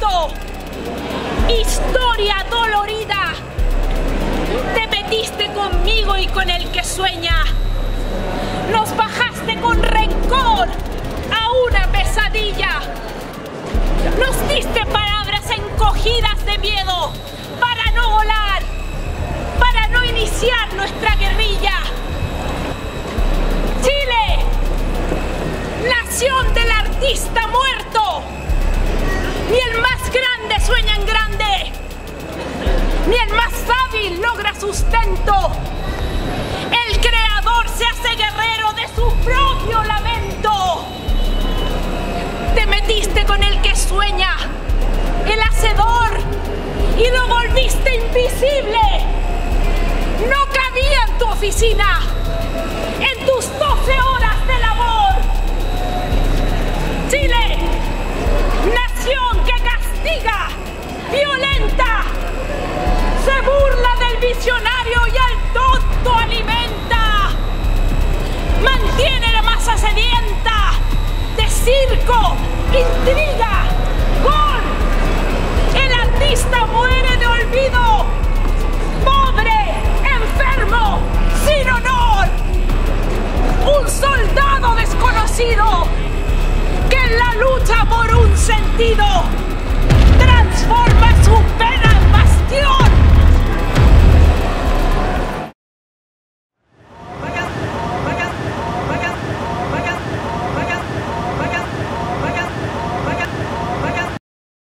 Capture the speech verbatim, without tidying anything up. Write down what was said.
muerto. Historia dolorida. Te metiste conmigo y con el que sueña. Nos bajaste con rencor a una pesadilla. Nos diste palabras encogidas de miedo para no volar, para no iniciar nuestra guerrilla. Chile, nación del artista muerto. Ni el más grande sueña en grande, ni el más hábil logra sustento. El creador se hace guerrero de su propio lamento. Te metiste con el que sueña, el hacedor, y lo volviste invisible. No cabía en tu oficina, en tus doce horas de labor. Chile, nación que castiga, violenta, se burla del visionario y al tonto alimenta. Mantiene la masa sedienta de circo, intriga, gol. El artista muere de olvido, pobre, enfermo, sin honor. Un soldado desconocido que en la lucha por un sentido